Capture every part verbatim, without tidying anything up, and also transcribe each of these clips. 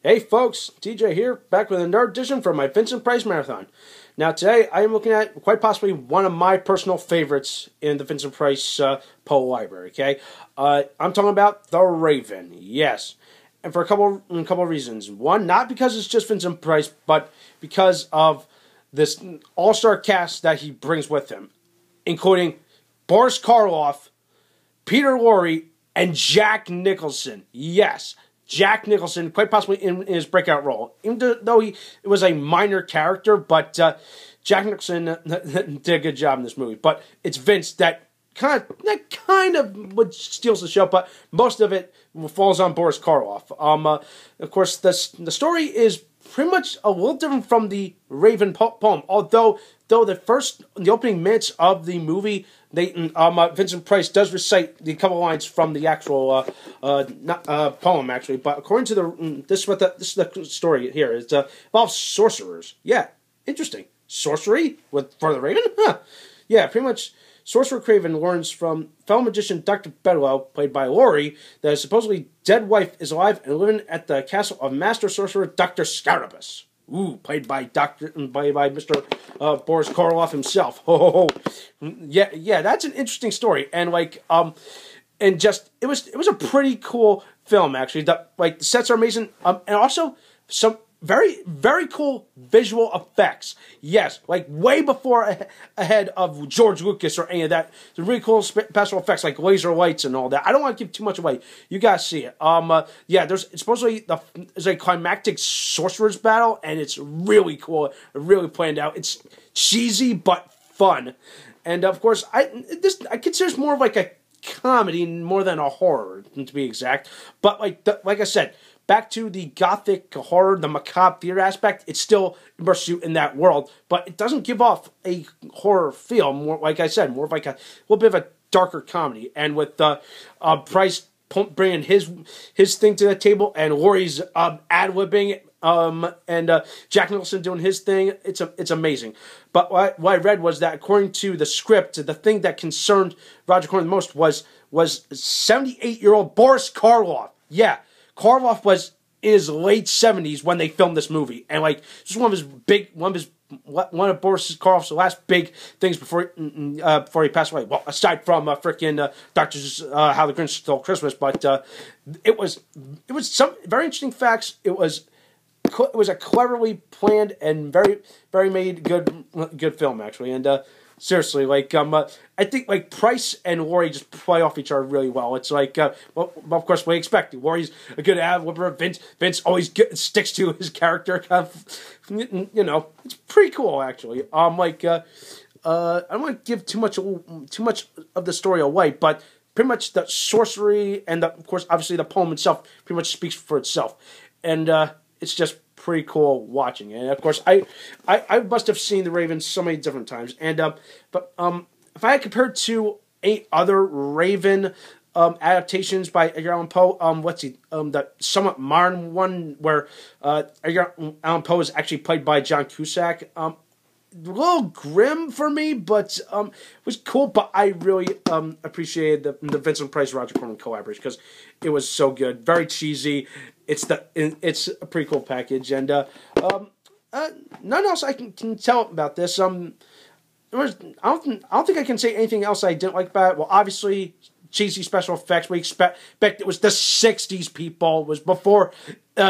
Hey folks, T J here, back with a Nerd Edition for my Vincent Price Marathon. Now today I am looking at quite possibly one of my personal favorites in the Vincent Price uh, Poe library, okay? Uh, I'm talking about The Raven, yes. And for a couple, a couple of reasons. One, not because it's just Vincent Price, but because of this all-star cast that he brings with him, including Boris Karloff, Peter Lorre, and Jack Nicholson, yes. Jack Nicholson, quite possibly in, in his breakout role. Even though he it was a minor character, but uh, Jack Nicholson did a good job in this movie. But it's Vince that kind of that kind of would steals the show, but most of it falls on Boris Karloff. Um, uh, of course, the the story is pretty much a little different from the Raven po poem, although though the first the opening minutes of the movie, they um uh, Vincent Price does recite the couple lines from the actual uh, uh, not, uh poem actually, but according to the this is what the this is the story here. It uh, involves sorcerers. Yeah, interesting. Sorcery with for the Raven? Huh. Yeah, pretty much. Sorcerer Craven learns from fellow magician Doctor Bedlow, played by Lorre, that his supposedly dead wife is alive and living at the castle of Master Sorcerer Doctor Scarabaeus. Ooh, played by Doctor by by Mister Uh, Boris Karloff himself. Ho ho ho! Yeah, yeah, that's an interesting story, and like um, and just it was it was a pretty cool film actually. The, like the sets are amazing, um, and also some. Very, very cool visual effects. Yes, like way before a ahead of George Lucas or any of that. The really cool special effects like laser lights and all that. I don't want to give too much away. You guys see it. Um, uh, yeah, there's it's supposedly the there's a climactic sorcerer's battle, and it's really cool. Really planned out. It's cheesy but fun, and of course, I this I consider this more of like a comedy more than a horror, to be exact. But like the, like I said. Back to the gothic horror, the macabre theater aspect, it's still immerses you in that world, but it doesn't give off a horror feel. More, like I said, more of like a little bit of a darker comedy. And with uh, uh, Price bringing his his thing to the table, and Lorre's uh, ad-libbing, um, and uh, Jack Nicholson doing his thing, it's a, it's amazing. But what, what I read was that according to the script, the thing that concerned Roger Corman the most was was seventy-eight-year-old Boris Karloff. Yeah. Karloff was in his late seventies when they filmed this movie, and like this is one of his big, one of his, one of Boris Karloff's last big things before, uh, before he passed away. Well, aside from uh, frickin' uh, Doctor's uh, How the Grinch Stole Christmas, but uh, it was, it was some very interesting facts. It was, it was a cleverly planned and very, very made good, good film actually, and. Uh, Seriously, like um, uh, I think like Price and Lorre just play off each other really well. It's like, uh, well, of course, we expect Lorre's a good ad-libber. Vince, Vince always get, sticks to his character. Kind of, you know, it's pretty cool actually. Um, like, uh, uh, I don't want to give too much, too much of the story away, but pretty much the sorcery and the, of course, obviously the poem itself pretty much speaks for itself, and uh, it's just. Pretty cool watching, and of course, I, I, I must have seen The Raven so many different times, and uh, but um, if I had compared to eight other Raven um adaptations by Edgar Allan Poe, um, what's he, um, the somewhat modern one where uh, Edgar Allan Poe is actually played by John Cusack, um, a little grim for me, but um, it was cool. But I really um appreciated the the Vincent Price Roger Corman collaboration because it was so good, very cheesy. It's the it's a pretty cool package, and uh, um, uh, nothing else I can, can tell about this. Um, there was I don't I don't think I can say anything else I didn't like about it. Well, obviously cheesy special effects. We expect, expect it was the sixties. People it was before uh,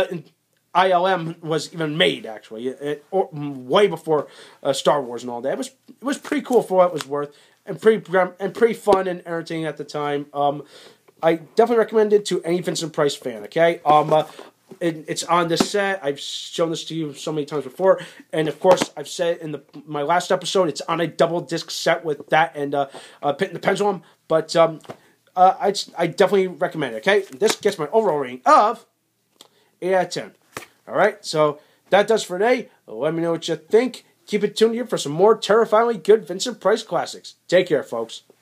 I L M was even made. Actually, it, it, or, way before uh, Star Wars and all that. It was it was pretty cool for what it was worth, and pretty and pretty fun and entertaining at the time. Um. I definitely recommend it to any Vincent Price fan, okay? Um, uh, it, it's on the set. I've shown this to you so many times before. And, of course, I've said in the my last episode, it's on a double disc set with that and uh, uh, Pit and the Pendulum. But um, uh, I, I definitely recommend it, okay? This gets my overall rating of eight out of ten. All right? So that does for today. Let me know what you think. Keep it tuned here for some more terrifyingly good Vincent Price classics. Take care, folks.